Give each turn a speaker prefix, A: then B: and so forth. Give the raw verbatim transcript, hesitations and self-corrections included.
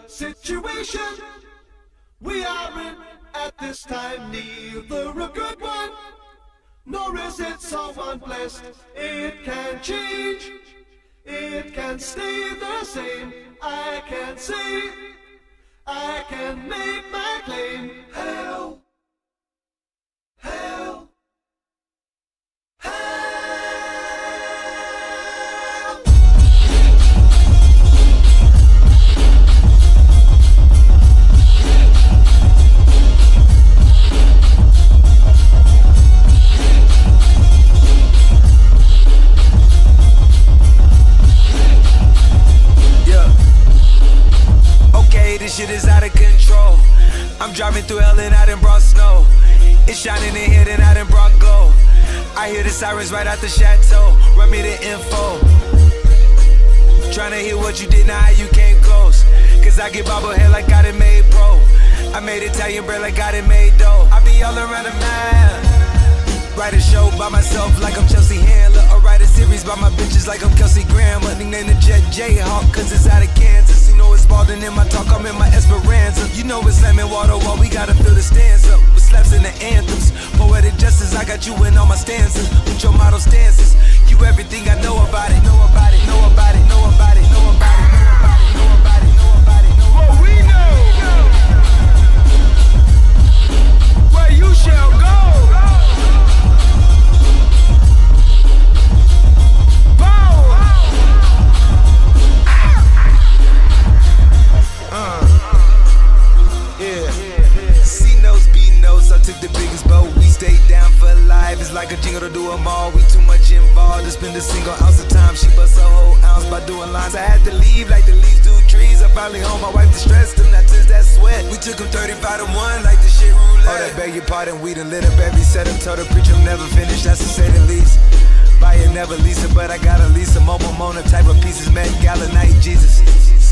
A: situation we are in at this time, neither a good one, nor is it someone blessed. It can change, it can stay the same. I can say, I can make my claim. Hell, hell, hell.
B: This shit is out of control. I'm driving through hell and I done brought snow. It's shining in here and I done brought glow. I hear the sirens right out the chateau. Run me the info. Tryna hear what you did, now how you came close. Cause I get bobblehead like I done made pro. I made Italian bread like I done made dough. I be all around the map. Write a show by myself like I'm Chelsea Handler. Or write a series by my bitches like I'm Kelsey Grammer. Nickname the Jet Jayhawk cause it's out of Kansas. You know it's Spalding in my talk, I'm in my Esperanza. You know it's slamming water while we gotta fill the stands up with slaps in the anthems. Poetic justice, I got you in all my stanzas. With your model stances, you everything I know about it. Know about it, know about it, know about it, know about it, know about it, know about it, know about it, know about it. What we know, where you shall go. Took the biggest boat, we stayed down for life. It's like a jingle to do them all. We too much involved to spend a single ounce of time. She bust a whole ounce by doing lines. I had to leave like the leaves do trees. I finally home, my wife distressed them, not just that sweat. We took them thirty-five to one like the shit roulette. Oh, that beg your pardon, we done lit up every set. I'm told the preacher I'm never finished, that's to say the least. Buy it, never lease it, but I got a lease. A mobile Mona type of pieces, Met Gala night, Jesus.